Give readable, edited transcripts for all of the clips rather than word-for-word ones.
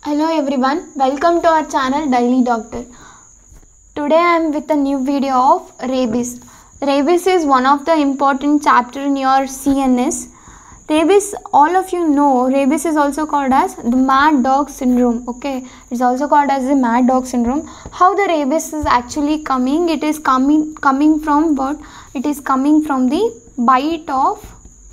Hello everyone, welcome to our channel Daily Doctor. Today I am with a new video of rabies. Rabies is one of the important chapter in your CNS. Rabies, all of you know, rabies is also called as the mad dog syndrome. Okay, it's also called as the mad dog syndrome. How the rabies is actually coming? It is coming from what? It is coming from the bite of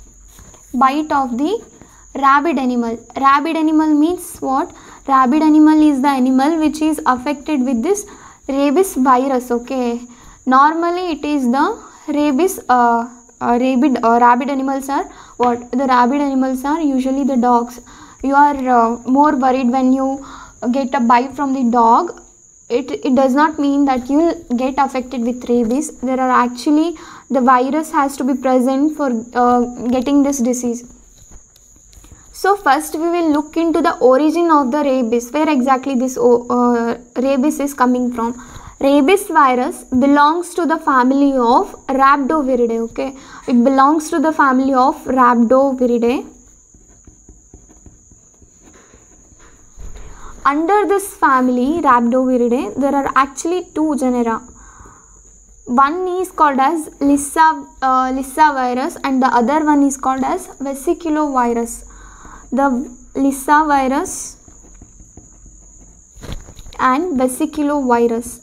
the rabid animal. Rabid animal means what? Rabid animal is the animal which is affected with this rabies virus. Okay, normally it is the rabies. Rabid animals are what? The rabid animals are usually the dogs. You are more worried when you get a bite from the dog. It does not mean that you will get affected with rabies. There are actually the virus has to be present for getting this disease. So first we will look into the origin of the rabies, where exactly this rabies is coming from. Rabies virus belongs to the family of Rhabdoviridae. Okay, it belongs to the family of Rhabdoviridae. Under this family Rhabdoviridae, there are actually two genera. One is called as Lissa virus and the other one is called as vesiculovirus. The Lissa virus and vesiculovirus.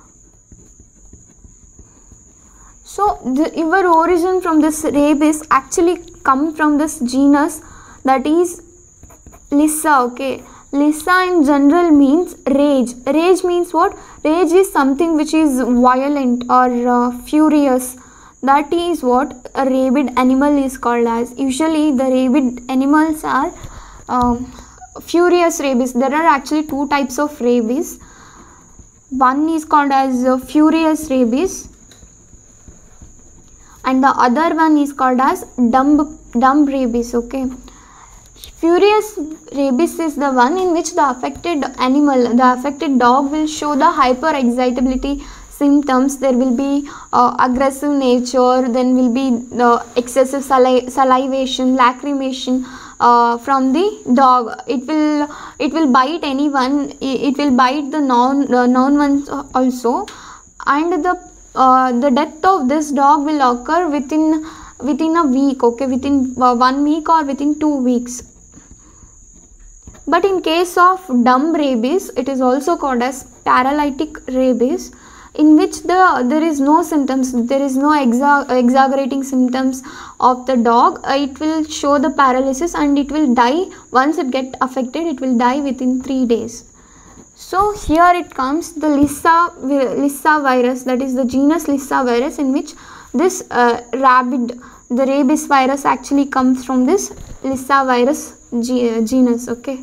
So your origin from this rabies actually come from this genus, that is Lissa. Okay, Lissa in general means rage. Rage means what? Rage is something which is violent or furious. That is what a rabid animal is called as. Usually the rabid animals are furious rabies. There are actually two types of rabies. One is called as furious rabies and the other one is called as dumb rabies. Okay, furious rabies is the one in which the affected animal, the affected dog, will show the hyperexcitability symptoms. There will be aggressive nature, then will be excessive salivation, lacrimation from the dog. It will bite anyone. It will bite the non ones also, and the death of this dog will occur within a week. Okay, within 1 week or within 2 weeks. But in case of dumb rabies, it is also called as paralytic rabies, in which there is no symptoms, there is no exaggerating symptoms of the dog. It will show the paralysis and it will die. Once it get affected, it will die within 3 days. So here it comes the Lissa virus, that is the genus Lissa virus, in which this the rabies virus actually comes from this Lissa virus genus. Okay.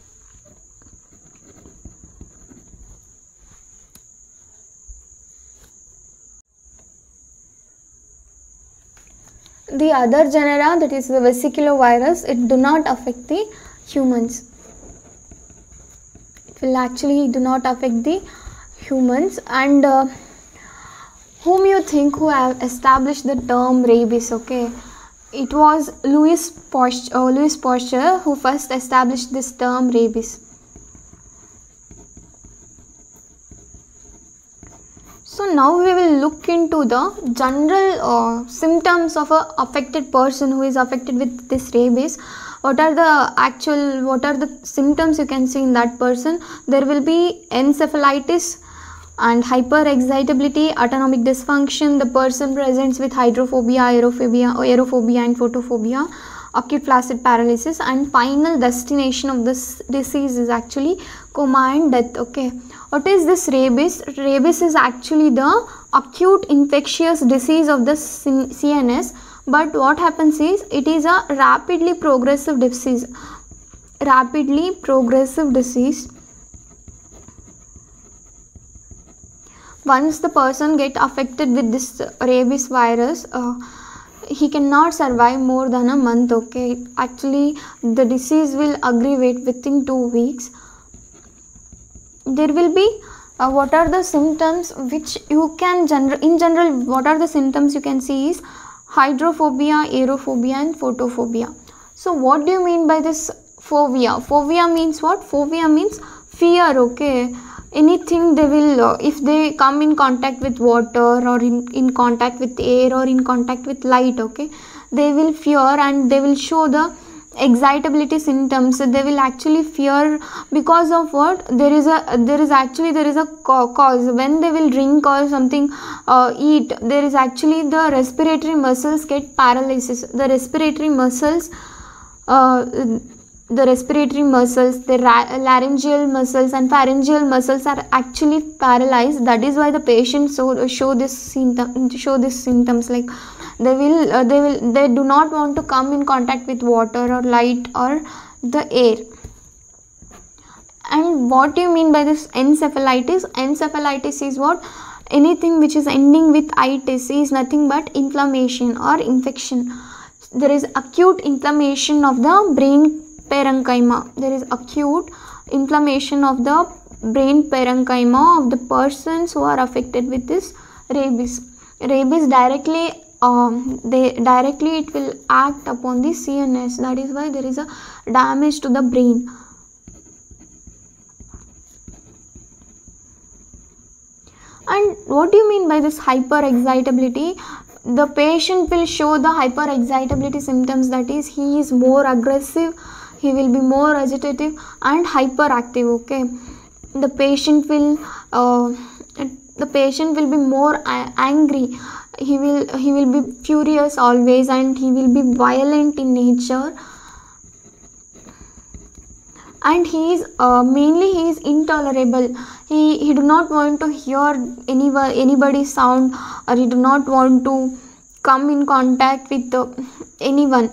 The other genera, that is the vesiculovirus, it do not affect the humans. It will actually do not affect the humans. And whom you think who have established the term rabies? Okay, it was Louis Pasteur who first established this term rabies. So now we will look into the general symptoms of a affected person who is affected with this rabies. What are the symptoms you can see in that person? There will be encephalitis and hyperexcitability, autonomic dysfunction. The person presents with hydrophobia, aerophobia and photophobia, acute flaccid paralysis, and final destination of this disease is actually coma and death. Okay, what is this rabies? Rabies is actually the acute infectious disease of the CNS, but what happens is it is a rapidly progressive disease. Once the person get affected with this rabies virus, he cannot survive more than a month. Okay, actually the disease will aggravate within 2 weeks. There will be what are the symptoms which you can in general, what are the symptoms you can see is hydrophobia, aerophobia and photophobia. So what do you mean by this phobia. Phobia means what? Phobia means fear, okay. Anything they will, if they come in contact with water or in contact with air or in contact with light, okay, they will fear and they will show the excitability symptoms. They will actually fear because of what? There is a cause. When they will drink or something, eat, there is actually the respiratory muscles get paralysis. The respiratory muscles, the laryngeal muscles and pharyngeal muscles are actually paralyzed. That is why the patients show this symptoms, like they do not want to come in contact with water or light or the air. And what do you mean by this encephalitis? Encephalitis is what? Anything which is ending with itis is nothing but inflammation or infection. There is acute inflammation of the brain parenchyma. There is acute inflammation of the brain parenchyma of the persons who are affected with this rabies. Rabies directly it will act upon the CNS. That is why there is a damage to the brain. And what do you mean by this hyperexcitability? The patient will show the hyperexcitability symptoms, that is, he is more aggressive, he will be more agitative and hyperactive, okay. The patient will be more angry, he will be furious always, and he will be violent in nature, and he is mainly intolerable. He do not want to hear anybody's sound, or he do not want to come in contact with anyone,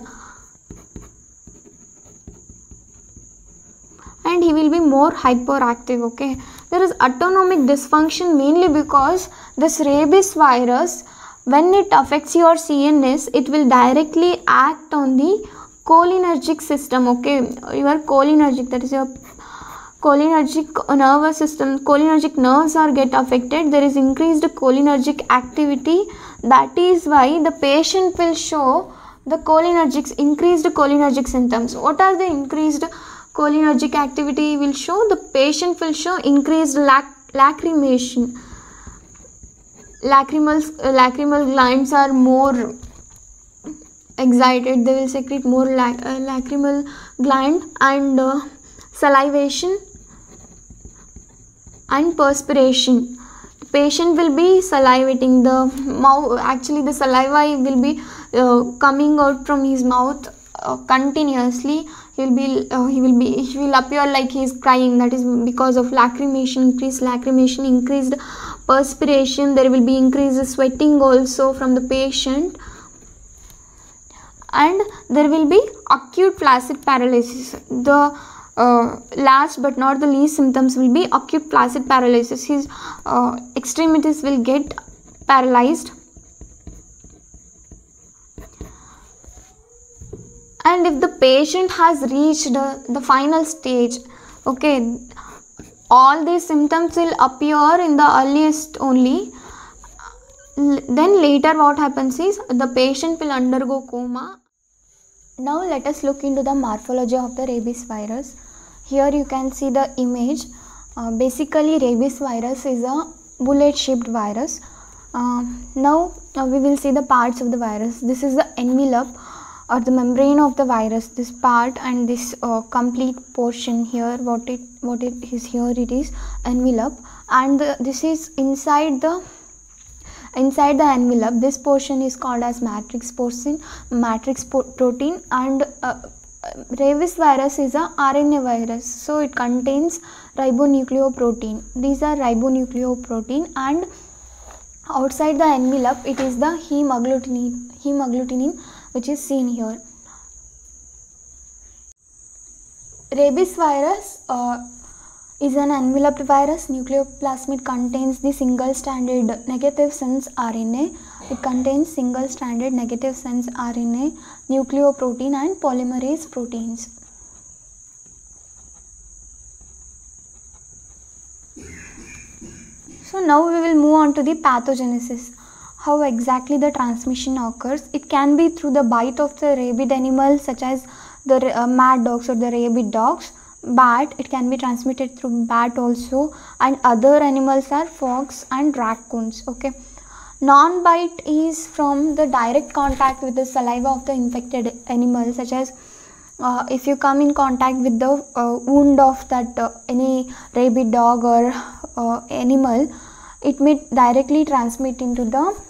and he will be more hyperactive, okay. There is autonomic dysfunction mainly because this rabies virus, when it affects your CNS, it will directly act on the cholinergic system, okay. Your cholinergic, that is your cholinergic nervous system, cholinergic nerves are get affected. There is increased cholinergic activity. That is why the patient will show the increased cholinergic symptoms. What are the increased cholinergic activity will show? The patient will show increased lacrimation. Lacrimal glands are more excited. They will secrete more lacrimal gland, and salivation and perspiration. The patient will be salivating. The mouth, actually the saliva will be coming out from his mouth continuously. He will appear like he is crying. That is because of lacrimation, increased lacrimation, increased perspiration. There will be increased sweating also from the patient, and there will be acute flaccid paralysis. The last but not the least symptoms will be acute flaccid paralysis. His extremities will get paralyzed, and if the patient has reached the final stage, okay, all these symptoms will appear in the earliest only. Then later what happens is the patient will undergo coma. Now let us look into the morphology of the rabies virus. Here you can see the image. Basically rabies virus is a bullet shaped virus. Now we will see the parts of the virus. This is the envelope or the membrane of the virus, this part, and this complete portion here, what it is here, it is envelope, and this is inside the envelope. This portion is called as matrix protein, and rabies virus is a RNA virus, so it contains ribonucleoprotein. These are ribonucleoprotein, and outside the envelope it is the hemagglutinin which is seen here. Rabies virus is an enveloped virus. Nucleoplasmid contains the single-stranded negative sense RNA. It contains single-stranded negative sense RNA, nucleoprotein and polymerase proteins. So now we will move on to the pathogenesis. How exactly the transmission occurs? It can be through the bite of the rabid animal such as the mad dogs or the rabid dogs. Bat, it can be transmitted through bat also, and other animals are fox and raccoons. Okay, non-bite is from the direct contact with the saliva of the infected animal, such as if you come in contact with the wound of that any rabid dog or animal, it may directly transmit into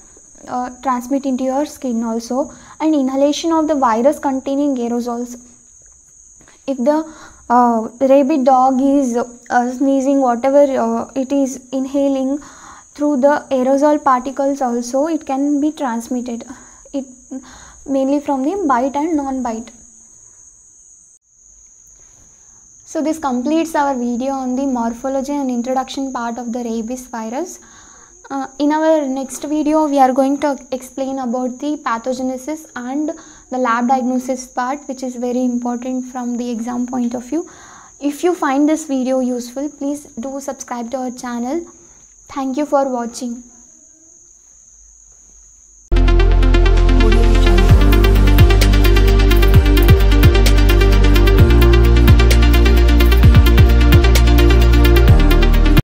your skin also. And inhalation of the virus containing aerosols, if the rabid dog is sneezing, whatever it is inhaling through the aerosol particles also, it can be transmitted, it mainly from the bite and non-bite. So this completes our video on the morphology and introduction part of the rabies virus. In our next video, we are going to explain about the pathogenesis and the lab diagnosis part, which is very important from the exam point of view. If you find this video useful, please do subscribe to our channel. Thank you for watching.